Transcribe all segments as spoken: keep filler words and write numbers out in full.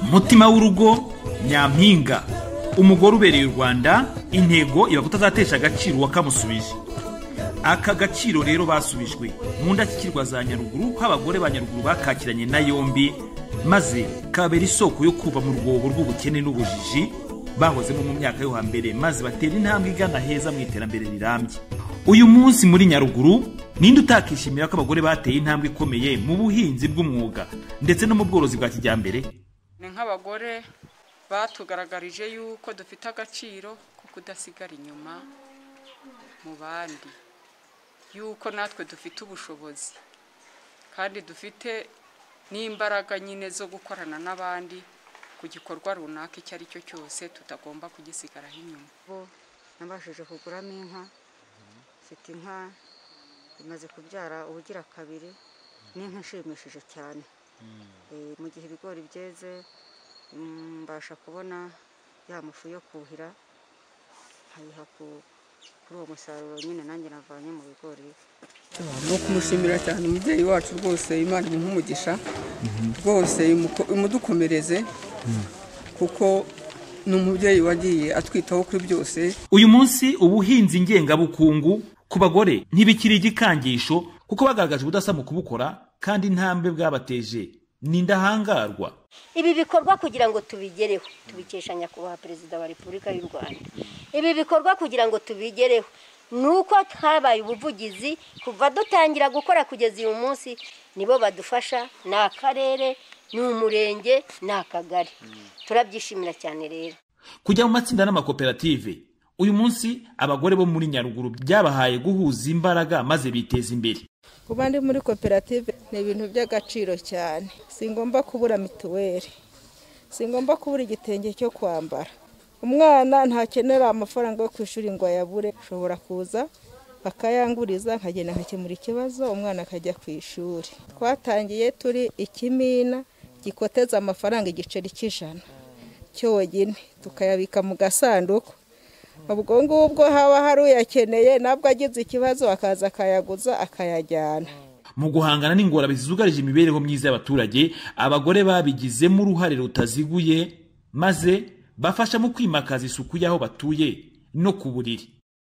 Mutima w'urugo Nyampinga, umugore ubereye u Rwanda, intego iba kutazatesha agaciro wakamusubije. Aka gaciro rero basubijwe mu ndashyikirwa za Nyaruguru, ko abagore ba Nyaruguru bakakiranye na yombi, maze kabera isoko yo kuva mu rwobo rw'ubukene n'ubujiji bahozemo mu myaka yo hambere, maze batera intambwe igana heza mu iterambere rirambye. Uyu munsi muri Nyaruguru, ninde utakishimira ko abagore bateye intambwe ikomeye mu buhinzi bw'umwuga ndetse no mu bworozi bwa kijyambere? Ni nk'abagore batugaragarije yuko dufite agaciro ko kudasigara inyuma mu bandi, yuko natwe dufite ubushobozi kandi dufite n'imbaraga nyine zo gukorana n'abandi ku gikorwa runaka icyo ari cyo cyose, tutagomba kugisigaraho inyuma. Bo nabashije kuguramo inka, mfite inka imaze kubyara ubugira kabiri, n'inka ishimishije cyane. Mu gihe ibigori byeze mbasha kubona ya mufu yo kuhira, nkayiha kuri uwo musaruro nyine nanjye navanye mu bigori. No kumushimira cyane umubyeyi wacu rwose, Imana imuhumugisha rwose imudukomereze, kuko ni umubyeyi wagiye atwitaho kuri byose. Uyu munsi ubuhinzi ngengabukungu ku bagore ntibikiri igikangisho, kuko bagaragaje ubudasa mu kubukora kandi intambwe bwabateje n'indahangarwa. Ibi bikorwa kugira ngo tubigereho tubikesha nyakubahwa Perezida wa Repubulika y'u Rwanda. Ibi bikorwa kugira ngo tubigereho nuko habaye ubuvugizi kuva dutangira gukora kugeza uyu munsi, nibo badufasha, ni akarere, ni umurenge, ni akagari. Turabyishimira cyane rero. Kujya mu matsinda n'amakoperative, uyu munsi abagore bo muri Nyaruguru byabahaye guhuza imbaraga maze biteza imbere. Kuba ndi muri koperative ni ibintu by'agaciro cyane. Singomba kubura mituweli, singomba kubura igitenge cyo kwambara. Umwana ntakenera amafaranga yo kwishuri ngo ayabure, ushobora kuza bakayanguriza nkagenda nkakemura ikibazo, umwana akajya ku ishuri. Twatangiye turi ikimina gikoteza amafaranga igiceri cy'ijana cyonyine, tukayabika mu gasanduku. Ubwo ngubwo haba hari uyakeneye, nabwo agize ikibazo akaza akayaguza akayajyana. Mu guhangana n'ingorabahizi zugarije imibereho myiza y'abaturage, abagore babigizemo uruhare rutaziguye, maze bafasha mu kwimakaza isuku y'aho batuye no ku buriri.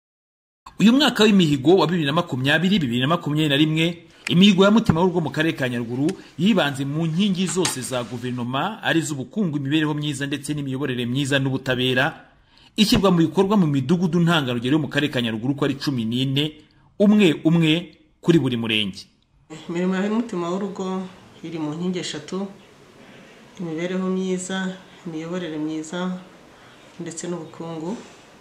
Uyu mwaka w'imihigo wa bibiri na makumyabiri bibiri na makumyabiri na rimwe, imihigo ya Mutima w'urugo mu karere ka Nyaruguru yibanze mu nkingi zose za guverinoma, ari z'ubukungu, imibereho myiza ndetse n'imiyoborere myiza n'ubutabera, ishyirwa mu bikorwa mu midugudu ntangarugero yo mu karere ka Nyaruguru ko ari cumi n'ine, umwe umwe kuri buri murenge. Imirimo ya Mutima w'urugo iri mu nkingi eshatu: imibereho myiza, imiyoborere myiza ndetse n'ubukungu.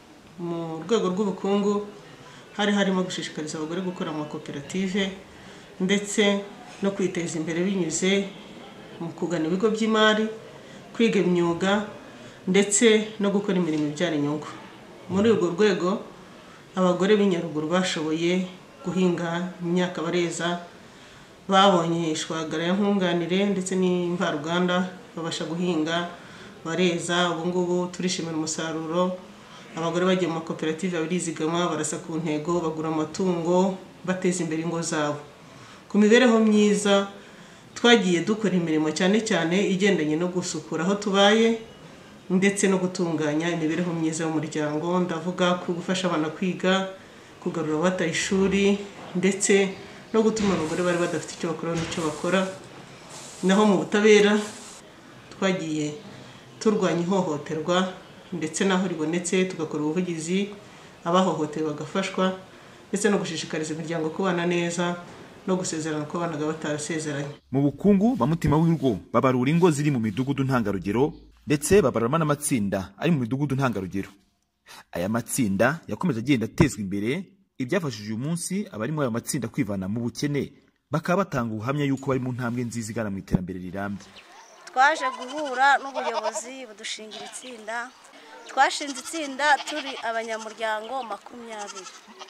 Mu rwego rw'ubukungu hari harimo gushishikariza abagore gukora mu makoperative ndetse no kwiteza imbere binyuze mu kugana ibigo by'imari, kwiga imyuga ndetse no gukora imirimo ibyara inyungu. Muri urwo rwego abagore b'Inyaruguru bashoboye guhinga imyaka bareza, babonye ishwagara ya nkunganire ndetse n'imvaruganda, babasha guhinga bareza. Ubu ngubu turishimira umusaruro. Abagore bagiye mu makoperative barizigama, barasa ku ntego, bagura amatungo, bateza imbere ingo zabo. Ku mibereho myiza twagiye dukora imirimo cyane cyane igendanye no gusukura aho tubaye ndetse no gutunganya imibereho myiza y'umuryango. Ndavuga ku gufasha abana kwiga, kugarura abataye ishuri ndetse no gutuma abagore bari badafite icyo bakora n'icyo bakora. Naho mu butabera twagiye turwanya ihohoterwa ndetse naho ribonetse tugakora ubuvugizi, abahohotewe bagafashwa, ndetse no gushishikariza imiryango kubana neza no gusezerana ko banaga batarasezeranye. Mu bukungu ba Mutima w'urugo babarura ingo ziri mu midugudu ntangarugero ndetse babarama n'amatsinda ari mu midugudu ntangarugero. Aya matsinda yakomeje agenda atezwa imbere, ibyafashije uyu munsi abari muri aya matsinda kwivana mu bukene, bakaba batanga ubuhamya yuko bari mu ntambwe nziza igana mu iterambere rirambye. Twaje guhura n'ubuyobozi budushingira itsinda. Twashinze itsinda turi abanyamuryango makumyabiri.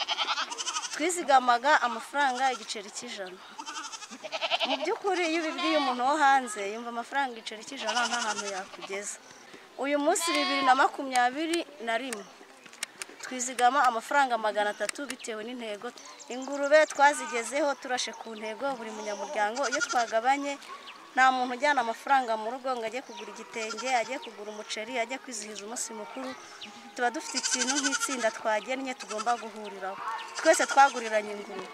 Twizigamaga amafaranga igiceri cy'ijana. Mu by'ukuri iyo ubibwiye umuntu wo hanze yumva amafaranga igiceri cy'ijana nta hantu yakugeza. Uyu munsi bibiri na makumyabiri na rimwe twizigama amafaranga magana atatu bitewe n'intego. Ingurube twazigezeho turashe ku ntego, buri munyamuryango iyo twagabanye nta muntu ujyana amafaranga mu rugo ngo ajye kugura igitenge, ajye kugura umuceri, ajye kwizihiza umunsi mukuru. Tuba dufite ikintu nk'itsinda twagennye tugomba guhuriraho, twese twaguriranye ingurube.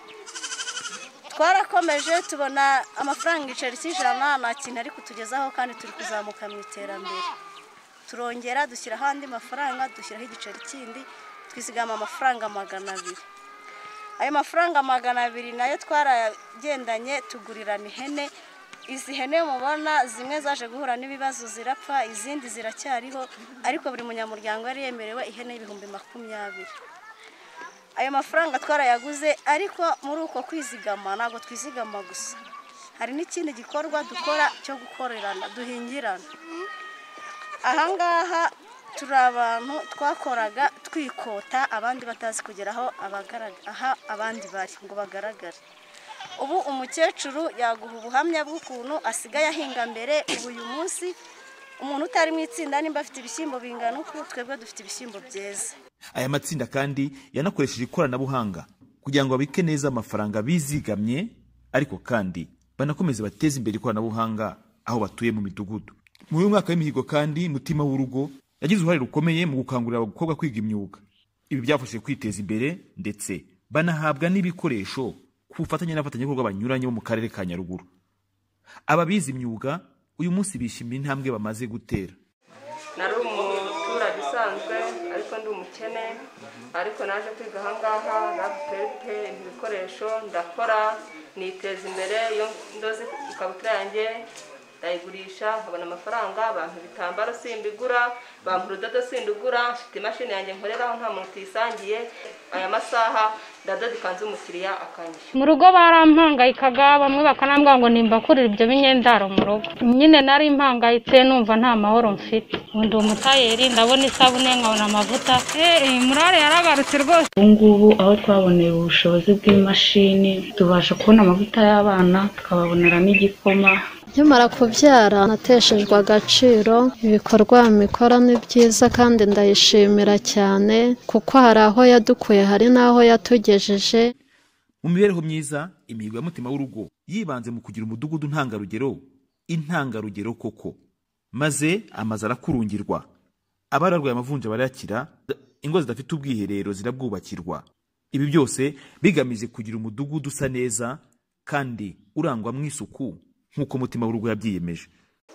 Twarakomeje tubona amafaranga igiceri cy'ijana nta kintu ari kutugezaho kandi turi kuzamuka mu iterambere. Turongera dushyiraho andi mafaranga, dushyiraho igiceri kindi, twizigama amafaranga magana abiri. Ayo mafaranga magana abiri nayo twaragendanye tugurirana ihene. Izi hene mubona zimwe zaje guhura n'ibibazo zirapfa, izindi ziracyariho, ariko buri munyamuryango yari yemerewe ihene y'ibihumbi makumyabiri. Ayo mafaranga twarayaguze, ariko muri uko kwizigama ntabwo twizigama gusa, hari n'ikindi gikorwa dukora cyo gukorerana, duhingirana. Ahangaha turi abantu twakoraga twikota abandi batazi kugeraho aha abandi bari ngo bagaragare. Ubu umukecuru yaguha ubuhamya bw'ukuntu asigaye ahinga mbere. Ubu uyu munsi umuntu utari mu itsinda nimba afite ibishyimbo bingana uku, twebwe dufite ibishyimbo byeze. Aya matsinda kandi yanakoresheje ikoranabuhanga kugira ngo babike neza amafaranga bizigamye, ariko kandi banakomeze bateze imbere ikoranabuhanga aho batuye mu midugudu. Muri uyu mwaka w'imihigo kandi Mutima w'urugo yagize uruhare rukomeye mu gukangurira abakobwa kwiga imyuga. Ibi byafashije kwiteza imbere ndetse banahabwa n'ibikoresho ku bufatanye n'abafatanyabikorwa banyuranye bo mu karere ka Nyaruguru. Ababizi imyuga uyu munsi bishimira intambwe bamaze gutera. Nari umuturage usanzwe ariko ndi umukene, ariko naje kwiga ahangaha nabupepe ibikoresho ndakora niteza imbere. Iyo ndoze ikabutura yanjye ndayigurisha nkabona amafaranga, abantu bitambaro simbigura, bampa urudodo sindugura, mfite imashini yanjye nkoreraho nta muntu tuyisangiye. Aya masaha ndadoda ikanzu umukiriya akanyishyura. Mu rugo barampangayikaga, bamwe bakanambwira ngo nimbakurira ibyo binyendaro mu rugo. Nyine nari mpangayitse numva nta mahoro mfite. Ndi umutayeri, ndabona isabune nkabona amavuta. Eh, murare yaragarutse rwose. Ubu ngubu aho twaboneye ubushobozi bw'imashini tubasha kubona amavuta y'abana, tukababonera n'igikoma. Nkimara kubyara nateshejwe agaciro. Ibikorwa mikora ni byiza kandi ndayishimira cyane kuko hari aho yadukuye hari n'aho yatugejeje. Mu mibereho myiza, imihigo ya Mutima w'urugo yibanze mu kugira umudugudu ntangarugero, intangarugero koko, maze amaze arakurungirwa. Abararwaye amavunja barakira, ingo zidafite ubwiherero zirabwubakirwa. Ibi byose bigamije kugira umudugudu usa neza kandi urangwa mu isuku nk'uko Mutima w'urugo yabyiyemeje.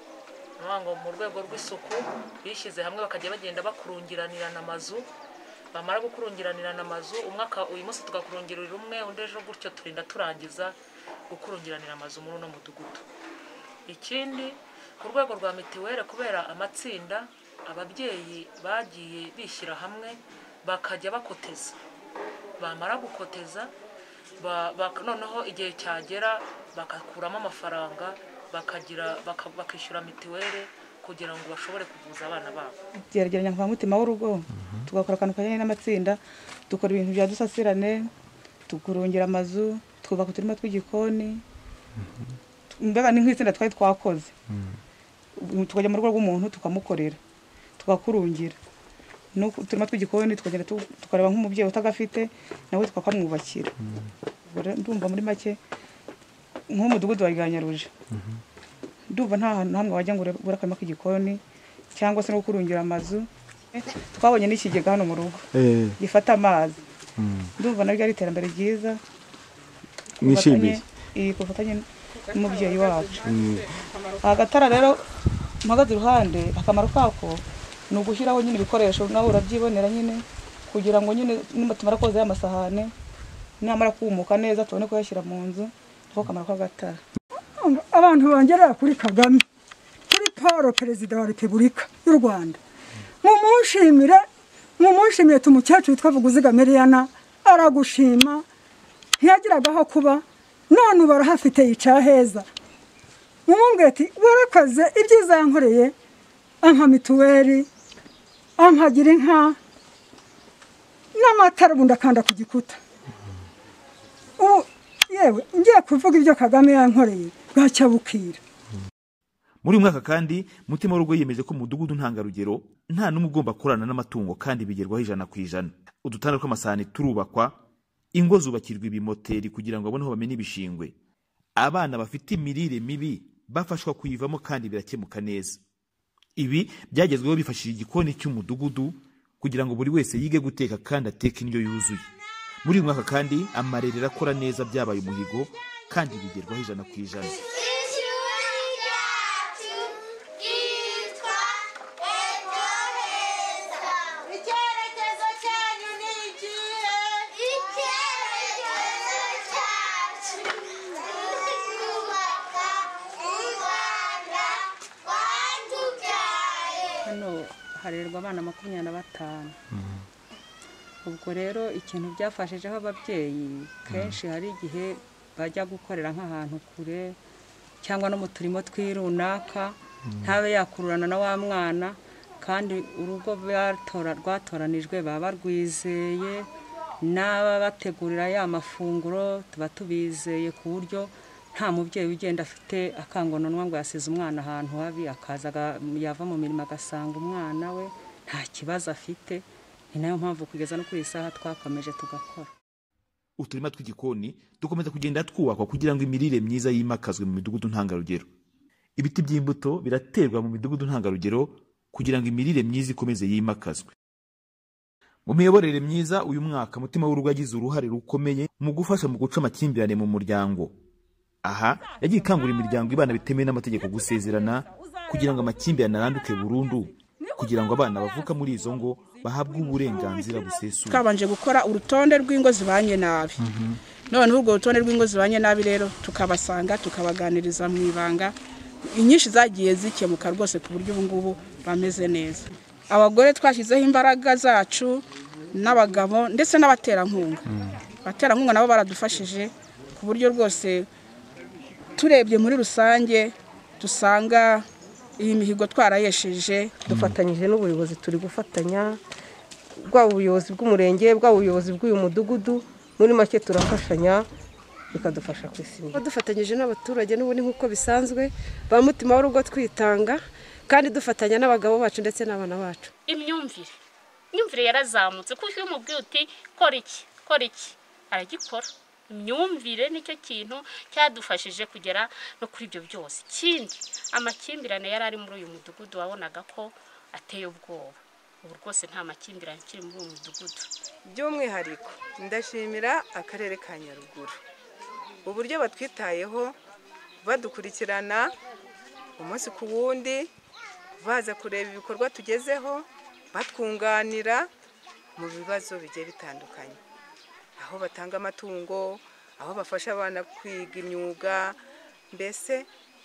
Ntango mu rwego rw'isuku bishyize hamwe bakajya bagenda bakurungiranirana amazu. Bamara gukurungiranirana amazu, umwaka uyu munsi tugakurungirira umwe, undi ejo gutyo turinda turangiza gukurungiranira amazu muri uno mudugudu. Ikindi ku rwego rwa mitiwere, kubera amatsinda ababyeyi bagiye bishyira hamwe bakajya bakoteza. Bamara gukoteza noneho igihe cyagera bakakuramo amafaranga bakagira bakishyura mitiwere kugira ngo bashobore kuvuza abana babo. Gergeranya nka Mutima w'urugo tugakora akantu kajyanye n'amatsinda, dukora ibintu bya dusasirane, tukurungira amazu, twubaka uturima tw'igikoni. Mbega ni nk'itsinda twari twakoze. Tukajya mu rugo rw'umuntu tukamukorera, tugakurungira. No uturima tw'igikoni tukagenda tukareba nk'umubyeyi utagafite nawe tukakamwubakira. Ndumva muri make nk'umudugudu wa Nyaruguru. Ndumva nta hantu hamwe wajya ngo ure akarima k'igikoni cyangwa se no gukurungira amazu. Twabonye n'ikigega hano mu rugo gifata amazi. Ndumva nabyo ari iterambere ryiza. Mwishimiye iyi kufatanye n'umubyeyi wacu. Agatara rero mpagaze iruhande, akamaro kako ni ugushyiraho nyine ibikoresho nawe urabyibonera nyine kugira ngo nyine nimutumara koza y'amasahane namara kumuka neza tubone kuyashyira mu nzu. Two kamaro k'agatara. Abantu bongerera kuri Kagame, kuri Paul Perezida wa Repubulika y'u Rwanda. Mumushimire, mumushimire tumukecuru twavuga uzigamiriana aragushima. Ntiyagiragaho kuba none barahafite yica heza. Mumumbwira ati warakaze ibyiza yankoreye, anka mituweri, ankagira inka n'amatara bundi akanda ku gikuta. Ubu yewe ngiye kuvuga ibyo Kagame yankoreye bwacyabukira. Muri mwaka kandi Mutima w'urugo yemeje ko mu mudugudu ntangarugero nta n'umwe ugomba kurana n'amatungo kandi bigerwaho ijana ku ijana. Udutanda tw'amasahani turubakwa, ingo zubakirwa ibimoteri kugira ngo babone aho bamena ibishingwe. Abana bafite imirire mibi bafashwa kuyivamo kandi birakemuka neza. Ibi byagezweho bifashishije igikoni cy'umudugudu kugira ngo buri wese yige guteka kandi ateke indyo yuzuye. Muri uyu mwaka kandi amarerero akora neza byabaye umuhigo kandi bigerwaho ijana ku ijana. Hano harerwa abana makumyabiri na batanu. Ubwo rero ikintu byafashijeho ababyeyi kenshi hari igihe bajya gukorera nk'ahantu kure cyangwa no mu turimo tw'irunaka ntabe yakururana na wa mwana kandi urugo rwatoranijwe baba barwizeye n'aba bategurira ya mafunguro tuba tubizeye ku buryo nta mubyeyi ugenda afite akangononwa ngo yasize umwana ahantu habi akaza yava mu mirimo agasanga umwana we nta kibazo afite. Ni nayo mpamvu kugeza no kuri isaha twakomeje tugakora. Uturima tw'igikoni dukomeza kugenda twubakwa kugira ngo imirire myiza yimakazwe mu midugudu ntangarugero. Ibiti by'imbuto biraterwa mu midugudu ntangarugero kugira ngo imirire myiza ikomeze yimakazwe. Mu miyoborere myiza uyu mwaka Mutima w'urugo agize uruhare rukomeye mu gufasha mu guca amakimbirane mu muryango. Aha yagiye ikangura imiryango ibana bitemewe n'amategeko gusezerana kugira ngo amakimbirane aranduke burundu, kugira ngo abana bavuka muri izo ngo bahabwe uburenganzira busesuye. Twabanje gukora urutonde rw'ingo zibanye nabi. None urwo rutonde rw'ingo zibanye nabi rero tukabasanga tukabaganiriza mu ibanga, inyinshi zagiye zikemuka rwose ku buryo ubu ngubu bameze neza. Abagore twashyizeho imbaraga zacu n'abagabo ndetse n'abaterankunga. Abaterankunga nabo baradufashije ku buryo rwose turebye muri rusange dusanga iyi mihigo twarayesheje. Dufatanyije n'ubuyobozi turi gufatanya bwa ubuyobozi bw'umurenge bwa ubuyobozi bw'uyu mudugudu, muri make turafashanya bikadufasha kwisinya. Dufatanyije n'abaturage n'ubundi nk'uko bisanzwe ba Mutima w'urugo twitanga kandi dufatanya n'abagabo bacu ndetse n'abana bacu. Imyumvire imyumvire yarazamutse kuko iyo umubwiye uti kora iki kora iki aragikora. Imyumvire nicyo kintu cyadufashije kugera no kuri ibyo byose. Kindi amakimbirane yari ari muri uyu mudugudu wabonaga ko ateye ubwoba. Ubu rwose nta makimbirane kiri muri uyu mudugudu. By'umwihariko ndashimira akarere ka Nyaruguru uburyo batwitayeho badukurikirana umunsi ku wundi, baza kureba ibikorwa tugezeho, batwunganira mu bibazo bigiye bitandukanye, aho batanga amatungo, aho bafasha abana kwiga imyuga. Mbese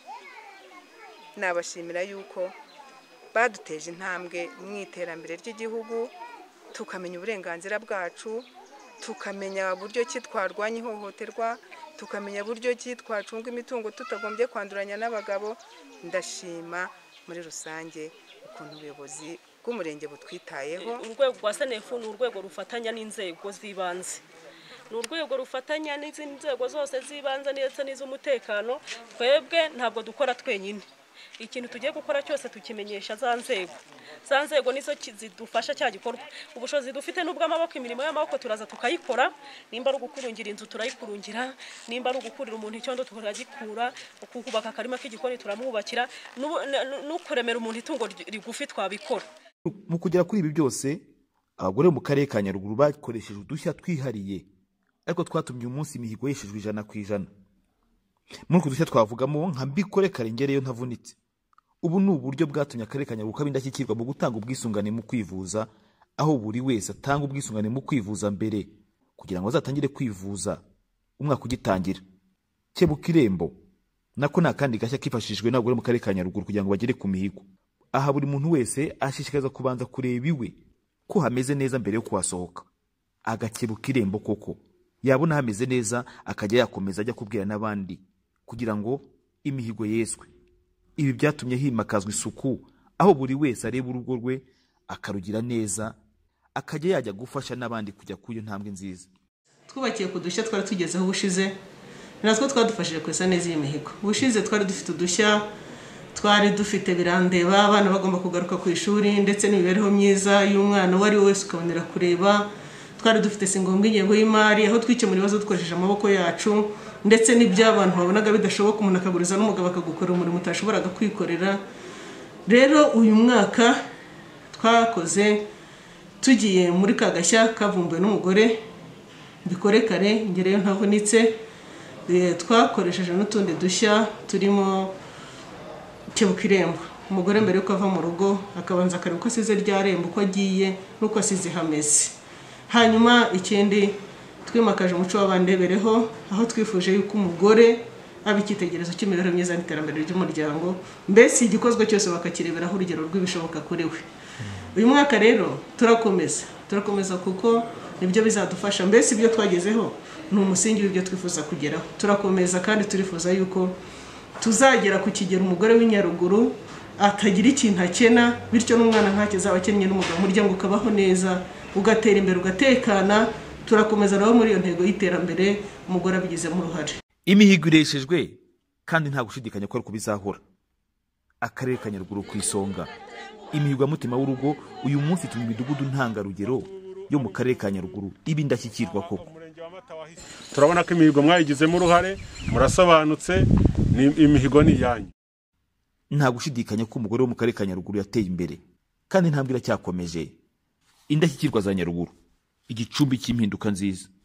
nabashimira yuko baduteje intambwe mu iterambere ry'igihugu, tukamenya uburenganzira bwacu, tukamenya buryo ki twarwanya ihohoterwa, tukamenya buryo ki twacunga imitungo tutagombye kwanduranya n'abagabo. Ndashima muri rusange ukuntu ubuyobozi bw'umurenge butwitayeho. Urwego rwa Senefu ni urwego rufatanya n'inzego z'ibanze, ni urwego rufatanya n'izindi nzego zose z'ibanze ndetse n'iz'umutekano. Twebwe ntabwo dukora twenyine, ikintu tugiye gukora cyose tukimenyesha za nzego. Za nzego nizo zidufasha cya gikorwa. Ubushobozi dufite n'ubw'amaboko, imirimo y'amaboko turaza tukayikora. Nimba ari ugukurungira inzu turayikurungira, nimba ari ugukurira umuntu icyondo turagikura, ukubaka akarima k'igikoni turamwubakira, n'ukuremera umuntu itungo rigufi twabikora. Mu kugera kuri ibi byose abagore mu karere ka Nyaruguru bakoresheje udushya twihariye, ariko twatumye umunsi imihigo yeshejwe ijana ku ijana. Muri uku dushya twavugamo nka mbikore karengereyo ntavunitse. Ubu ni uburyo bwatumye akarere ka Nyaruguru kaba indashyikirwa mu gutanga ubwisungane mu kwivuza, aho buri wese atanga ubwisungane mu kwivuza mbere kugira ngo azatangire kwivuza umwaka ugitangira. Kebuka irembo nako nta kandi gashya kifashishijwe n'abagore mu karere ka Nyaruguru kugira ngo bagere ku mihigo. Aha buri muntu wese ashishikaza kubanza kureba iwe ko hameze neza mbere yo kuhasohoka. Agakebuka irembo koko yabona hameze neza akajya yakomeza ajya kubwira n'abandi kugira ngo imihigo yeswe. Ibi byatumye himakazwa isuku, aho buri wese areba urugo rwe akarugira neza, akajya yajya gufasha n'abandi kujya kuyo ntambwe nziza. Twubakiye ku dushya twari tugezeho ubushize, natwo twadufashije kwesa neza iyi mihigo. Ubushize twari dufite udushya, twari dufite birandeba, abana bagomba kugaruka ku ishuri ndetse n'imibereho myiza y'umwana wari wese ukabonera kureba. twari dufite si ngombwa ingengo y'imari aho twikemura ibibazo dukoresheje amaboko yacu ndetse n'iby'abantu babonaga bidashoboka umuntu akaguriza n'umugabo akagukorera umurimo utashoboraga kwikorera. Rero uyu mwaka twakoze tugiye muri kagashya kavumbuwe n'umugore bikore kare ngereyo ntavunitse. Twakoresheje n'utundi dushya turimo kebuka irembo. Umugore mbere yuko ava mu rugo akabanza akareba uko asize rya rembo uko agiye n'uko asize hameze. Hanyuma ikindi twimakaje umuco w'abandebereho aho twifuje yuko umugore aba icyitegererezo cy'imibereho myiza n'iterambere ry'umuryango, mbese igikozwe cyose bakakireberaho urugero rw'ibishoboka kuri we. Uyu mwaka rero turakomeza turakomeza kuko nibyo bizadufasha, mbese ibyo twagezeho ni umusingi w'ibyo twifuza kugeraho. Turakomeza kandi turifuza yuko tuzagera ku kigero umugore w'inyaruguru atagira ikintu akena, bityo n'umwana ntakizaba akennye n'umugabo umuryango ukabaho neza ugatera imbere ugatekana. Turakomeza naho muri iyo ntego y'iterambere umugore abigizemo uruhare. Imihigo ireshejwe kandi nta gushidikanya ko ariko bizahora. Akarere ka Nyaruguru ku isonga. Imihigo ya Mutima w'urugo uyu munsi turi mu midugudu ntangarugero yo mu karere ka Nyaruguru ibindashyikirwa koko. Turabona ko imihigo mwayigizemo uruhare, murasobanutse, ni imihigo ni yanyu. Nta gushidikanya ko umugore wo mu karere ka Nyaruguru yateye imbere kandi ntambwira cyakomeje. Indashyikirwa za Nyaruguru, igicumbi cy'impinduka nziza.